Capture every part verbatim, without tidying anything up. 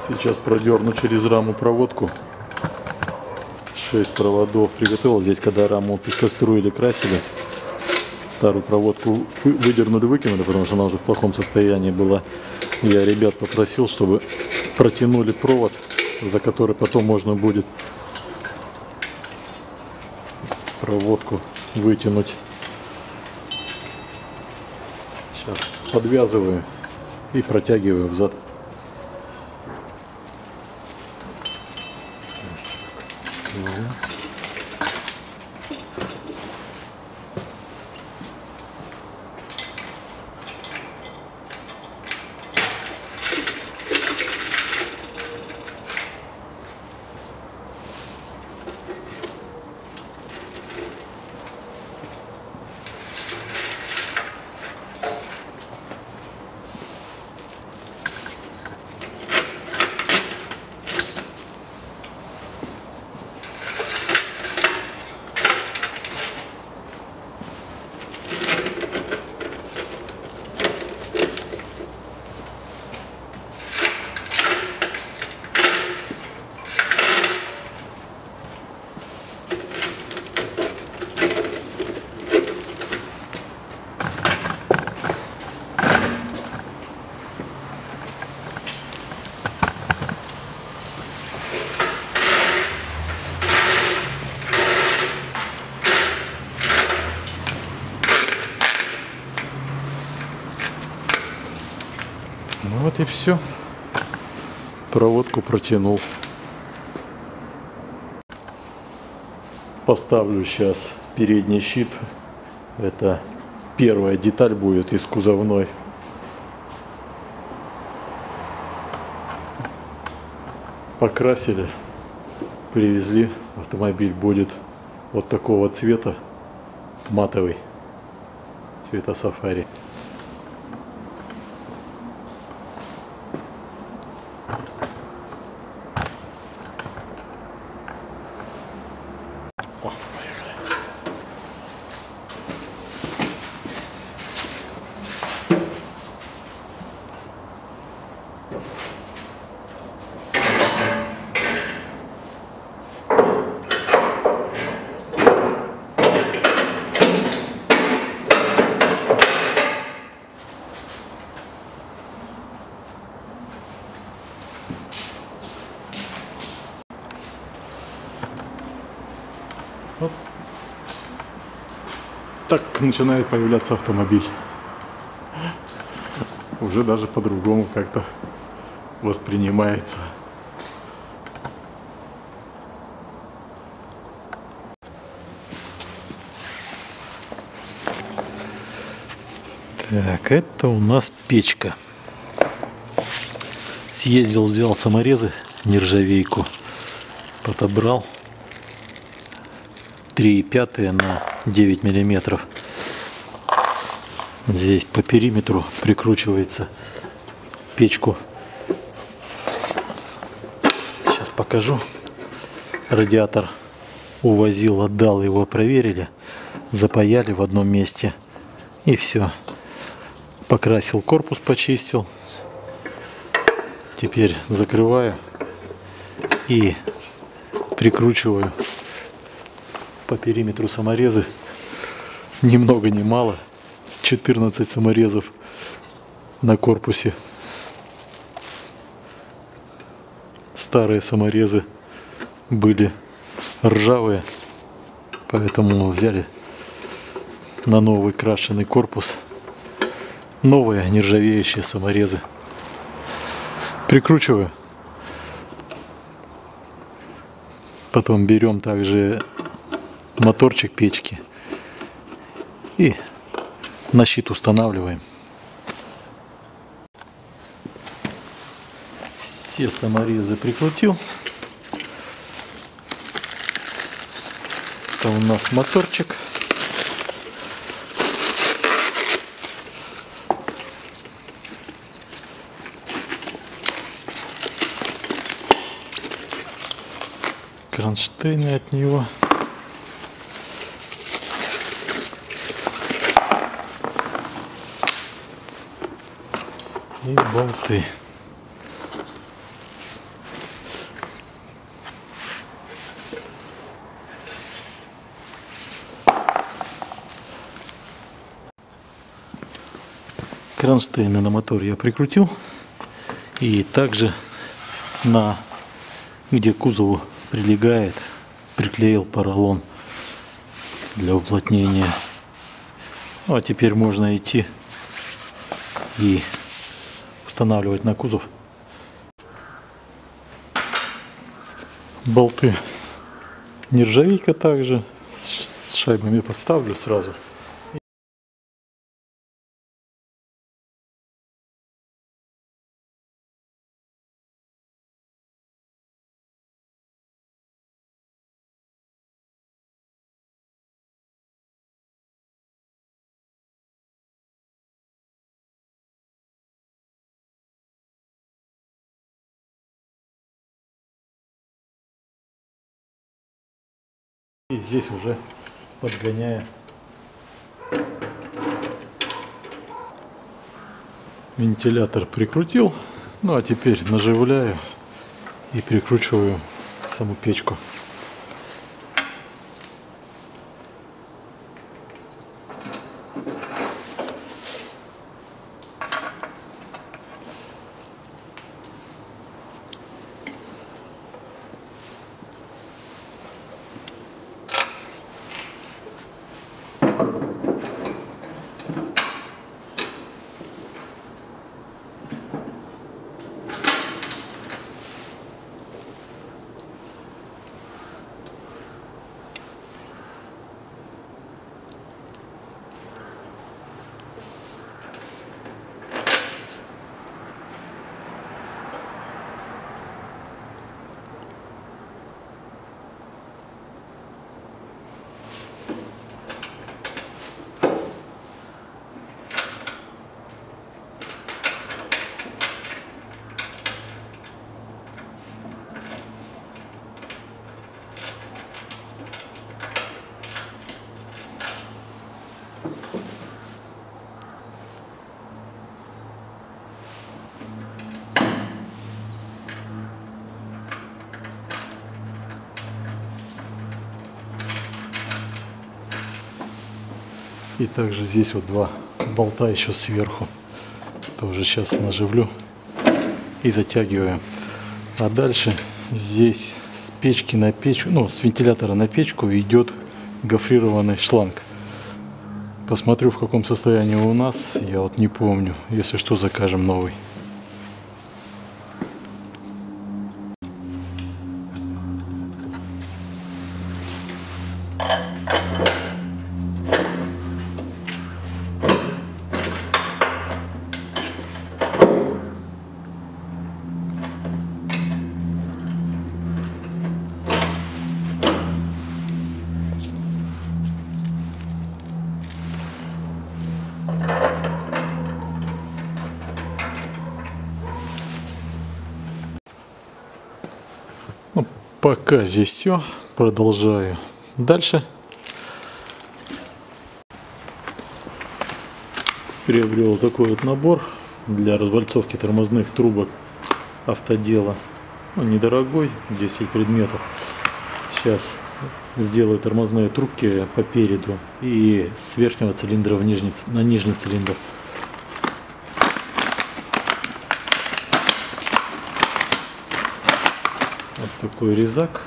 Сейчас продерну через раму проводку. шесть проводов приготовил. Здесь, когда раму пескоструили, красили, старую проводку выдернули, выкинули, потому что она уже в плохом состоянии была. Я ребят попросил, чтобы протянули провод, за который потом можно будет проводку вытянуть. Сейчас подвязываю и протягиваю взад. Ну вот и все. Проводку протянул. Поставлю сейчас передний щит. Это первая деталь будет из кузовной. Покрасили, привезли. Автомобиль будет вот такого цвета, матовый, цвета сафари. Вот так начинает появляться автомобиль. Уже даже по-другому как-то воспринимается. Так, это у нас печка. Съездил, взял саморезы, нержавейку, подобрал. три и пять на девять миллиметров. Здесь по периметру прикручивается печку. Сейчас покажу. Радиатор увозил, отдал, его проверили, запаяли в одном месте и все. Покрасил корпус, почистил. Теперь закрываю и прикручиваю по периметру саморезы. Ни много ни мало. четырнадцать саморезов на корпусе. Старые саморезы были ржавые, поэтому взяли на новый крашеный корпус новые нержавеющие саморезы. Прикручиваю. Потом берем также моторчик печки и на щит устанавливаем. Все саморезы прикрутил. Это у нас моторчик. Кронштейны от него. И болты. Кронштейны на мотор я прикрутил. И также на, где к кузову прилегает, приклеил поролон для уплотнения. Ну, а теперь можно идти и устанавливать на кузов. Болты нержавейка также. С шайбами подставлю сразу. И здесь уже подгоняя вентилятор прикрутил. Ну а теперь наживляю и прикручиваю саму печку. И также здесь вот два болта еще сверху. Тоже сейчас наживлю и затягиваем. А дальше здесь с печки на печку, ну с вентилятора на печку идет гофрированный шланг. Посмотрю, в каком состоянии у нас, я вот не помню. Если что, закажем новый. Ну, пока здесь все. Продолжаю дальше. Приобрел такой вот набор для развальцовки тормозных трубок автодела. Ну, недорогой, десять предметов. Сейчас сделаю тормозные трубки по переду и с верхнего цилиндра в нижний, на нижний цилиндр. Вот такой резак.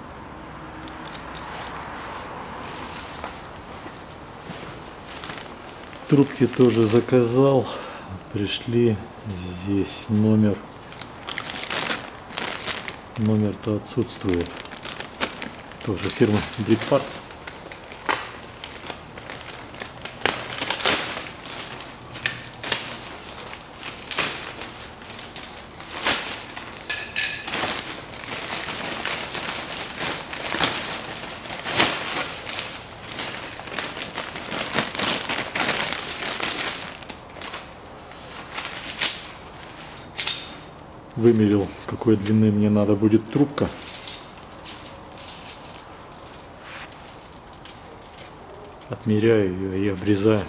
Трубки тоже заказал. Пришли. Здесь номер. Номер-то отсутствует. Тоже фирма Big Parts. Вымерил, какой длины мне надо будет трубка. Отмеряю ее и обрезаю.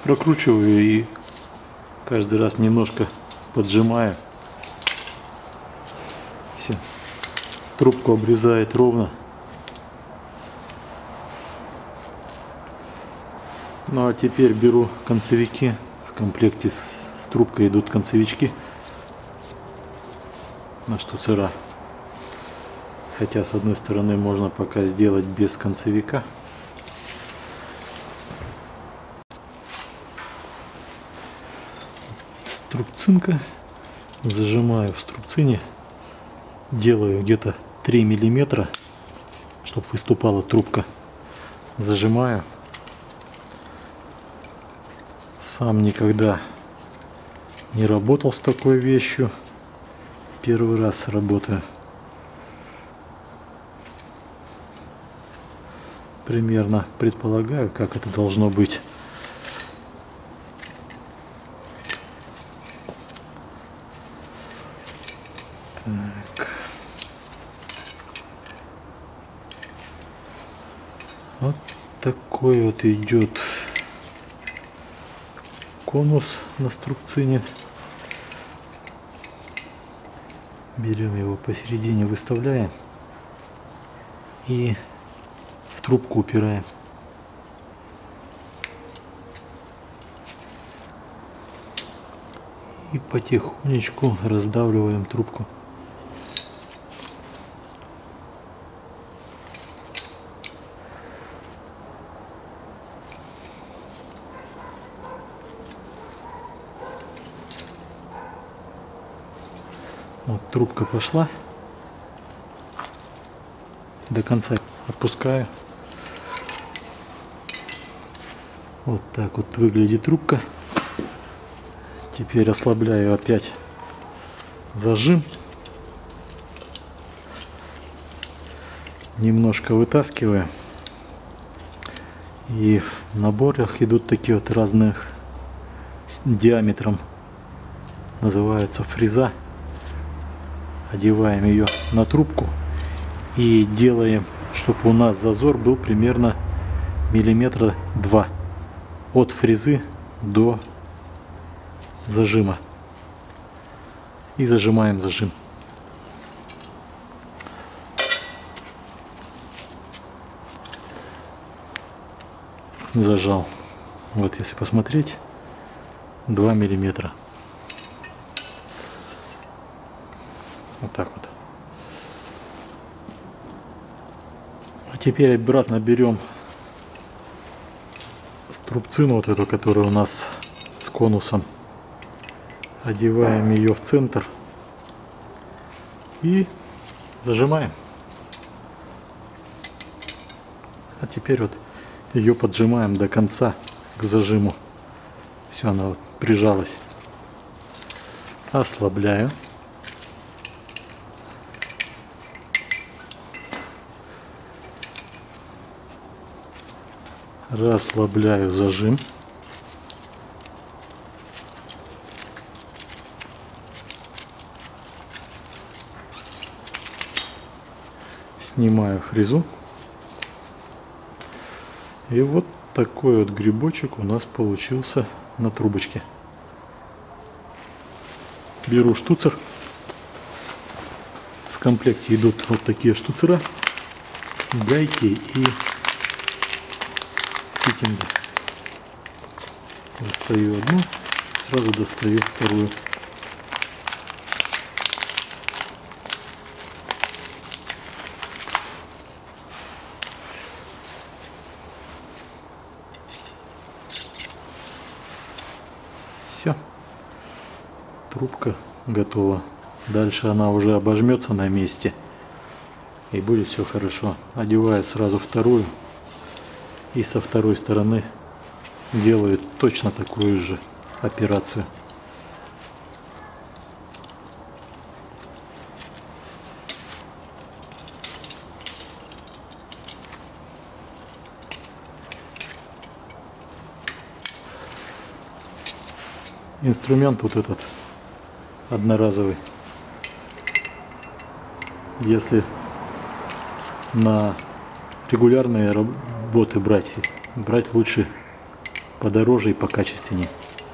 Прокручиваю и каждый раз немножко поджимаю. Все. Трубку обрезает ровно. Ну а теперь беру концевики. В комплекте с, с трубкой идут концевички на штуцера. Хотя с одной стороны можно пока сделать без концевика. Струбцинка. Зажимаю в струбцине. Делаю где-то три миллиметра, чтобы выступала трубка. Зажимаю. Сам никогда не работал с такой вещью. Первый раз работаю. Примерно предполагаю, как это должно быть. Так. Вот такой вот идет конус на струбцине. Берем его посередине, выставляем и в трубку упираем. И потихонечку раздавливаем трубку. Вот трубка пошла. До конца отпускаю. Вот так вот выглядит трубка. Теперь ослабляю опять зажим. Немножко вытаскиваю. И в наборах идут такие вот разных с диаметром. Называются фреза. Одеваем ее на трубку и делаем, чтобы у нас зазор был примерно миллиметра два от фрезы до зажима. И зажимаем зажим. Зажал. Вот если посмотреть, два миллиметра. Вот так вот. А теперь обратно берем струбцину, вот эту, которая у нас с конусом. Одеваем ее в центр и зажимаем. А теперь вот ее поджимаем до конца к зажиму. Все, она вот прижалась. Ослабляю. Расслабляю зажим. Снимаю фрезу. И вот такой вот грибочек у нас получился на трубочке. Беру штуцер. В комплекте идут вот такие штуцера, гайки и фитинги. Достаю одну, сразу достаю вторую. Все, трубка готова. Дальше она уже обожмется на месте и будет все хорошо. Одеваю сразу вторую. И со второй стороны делаю точно такую же операцию. Инструмент вот этот одноразовый. Если на регулярные работы брать, брать лучше подороже и покачественнее.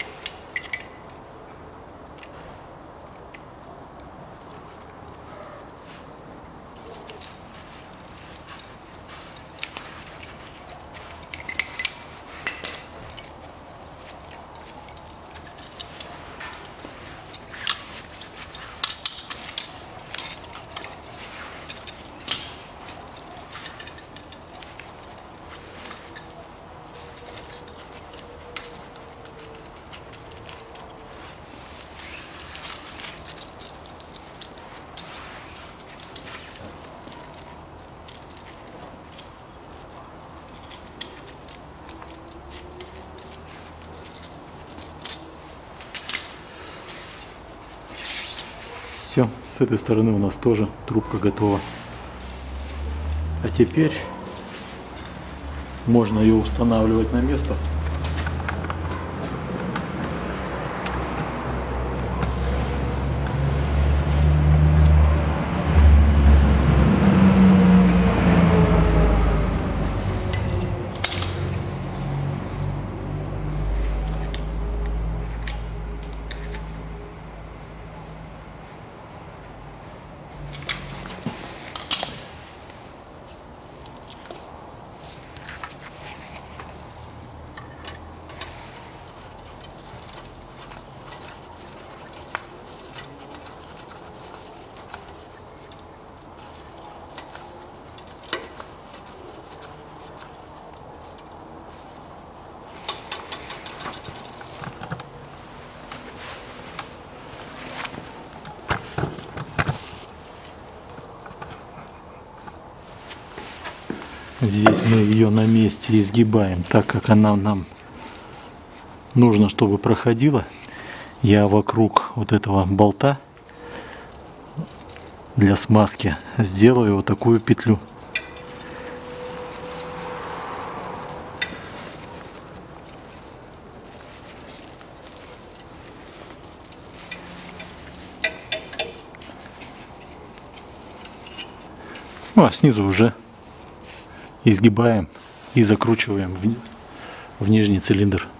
Все, с этой стороны у нас тоже трубка готова. А теперь можно ее устанавливать на место. Здесь мы ее на месте изгибаем, так как она нам нужно, чтобы проходила. Я вокруг вот этого болта для смазки сделаю вот такую петлю. Ну, а снизу уже изгибаем и закручиваем в, в нижний цилиндр.